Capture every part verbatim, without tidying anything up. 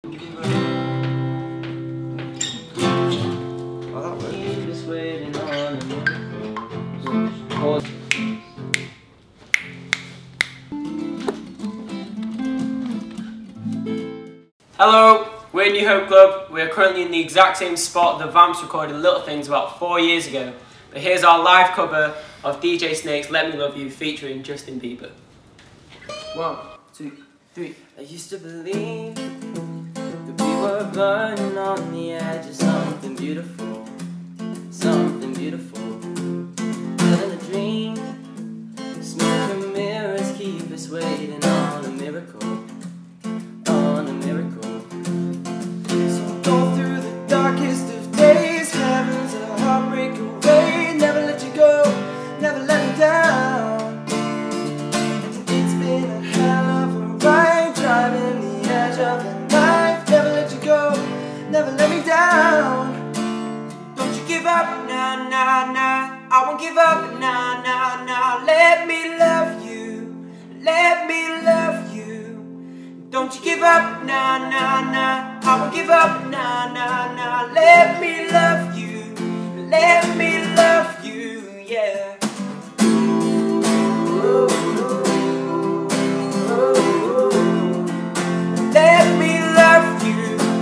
Hello, we're New Hope Club. We're currently in the exact same spot the Vamps recorded Little Things about four years ago. But here's our live cover of D J Snake's Let Me Love You featuring Justin Bieber. One, two, three. I used to believe that we were burning on the edge of something beautiful, something beautiful. But in a dream, smoke and mirrors keep us waiting on a miracle. Never let me down. Don't you give up, nah, nah, nah. I won't give up, nah, nah, nah. Let me love you, let me love you. Don't you give up, nah, nah, nah. I won't give up, nah, nah, nah. Let me love you, let me love you, yeah. Ooh, ooh, ooh, ooh. Let me love you.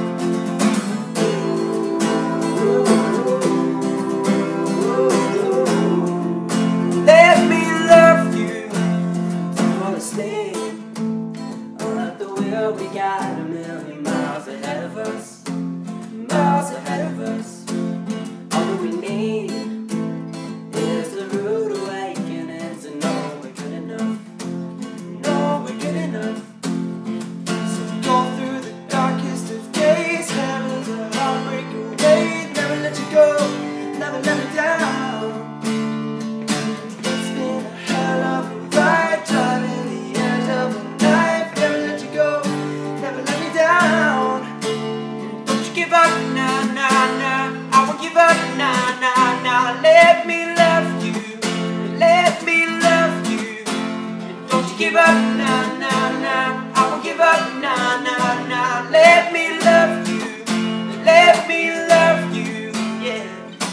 We got a million miles ahead of us, miles ahead of us. All that we need is a rude awakening to know we're good enough, know we're good enough. So go through the darkest of days, heaven's a heartbreak away. Never let you go, never let me down. It's been a hell of a ride, driving the edge of a knife. Never let you go, never let me down. Don't you give up, nah, nah, nah. I won't give up, nah, nah, nah. Let me love you, let me love you. Don't you give up, nah, nah, nah. I won't give up, nah, nah, nah. Let me love you, let me love you, yeah.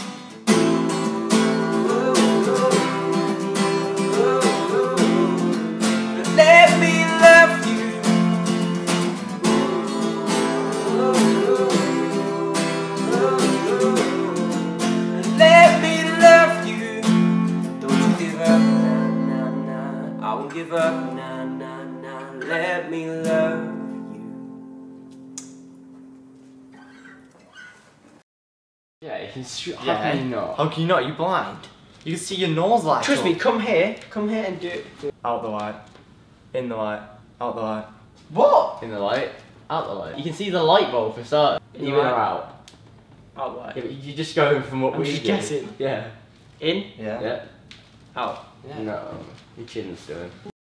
Ooh, ooh, ooh, ooh. Let me love you. Let me love you. Don't you give up, nah, nah, nah. I won't give up, nah, nah, nah. Let me love you. Yeah, you can shoot. Yeah. How can you not? How can you not? Are you blind? You can see your nose light Trust up. me, come here, come here and do it. Out the light. In the light. Out the light. What? In the light. Out the light. You can see the light bulb for starters. In Even the light. or out. Out light. Yeah, but you're just going from what I'm we just do. guessing. Yeah. In, Yeah. Yeah. out. No. Your chin's doing.